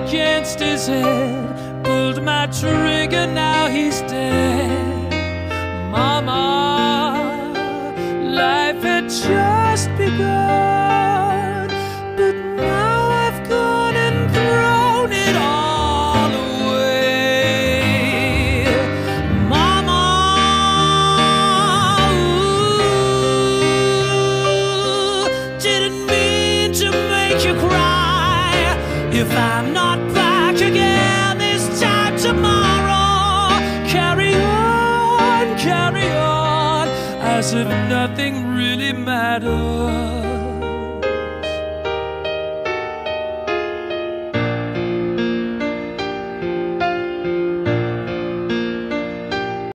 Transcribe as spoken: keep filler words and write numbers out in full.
against his head, pulled my trigger, now he's dead. Mama, life had just begun, but now I've gone and thrown it all away. Mama, ooh, didn't mean to make you cry. If I'm not back again this time tomorrow, carry on, carry on, as if nothing really matters.